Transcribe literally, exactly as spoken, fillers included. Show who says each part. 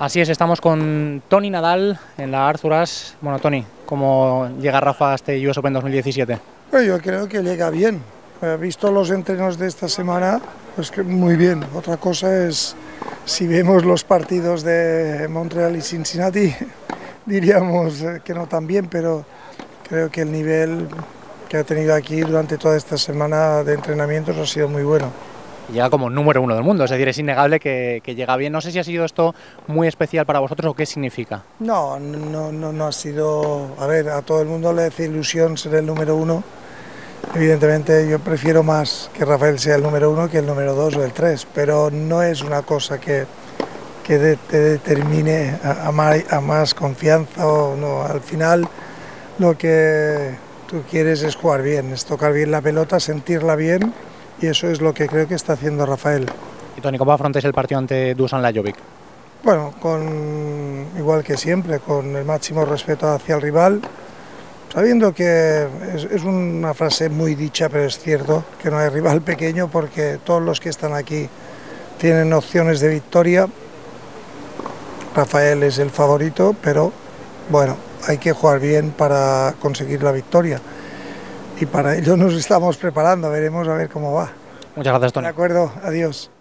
Speaker 1: Así es, estamos con Toni Nadal en la Arthur Ashe. Bueno, Toni, ¿cómo llega Rafa a este U S Open dos mil diecisiete?
Speaker 2: Bueno, yo creo que llega bien. He visto los entrenos de esta semana, pues que muy bien. Otra cosa es, si vemos los partidos de Montreal y Cincinnati, diríamos que no tan bien, pero creo que el nivel que ha tenido aquí durante toda esta semana de entrenamientos ha sido muy bueno.
Speaker 1: Llega como número uno del mundo, es decir, es innegable que, que llega bien. No sé si ha sido esto muy especial para vosotros o qué significa.
Speaker 2: No, no, no, no ha sido... A ver, a todo el mundo le hace ilusión ser el número uno. Evidentemente yo prefiero más que Rafael sea el número uno que el número dos o el tres, pero no es una cosa que, que de, te determine a, a, más, a más confianza o no. Al final lo que tú quieres es jugar bien, es tocar bien la pelota, sentirla bien, y eso es lo que creo que está haciendo Rafael.
Speaker 1: Y Toni, ¿cómo afrontáis el partido ante Dusan Lajovic?
Speaker 2: Bueno, con, igual que siempre, con el máximo respeto hacia el rival, sabiendo que es, es una frase muy dicha, pero es cierto que no hay rival pequeño porque todos los que están aquí tienen opciones de victoria. Rafael es el favorito, pero bueno, hay que jugar bien para conseguir la victoria. Y para ello nos estamos preparando, veremos a ver cómo va.
Speaker 1: Muchas gracias, Toni.
Speaker 2: De acuerdo, adiós.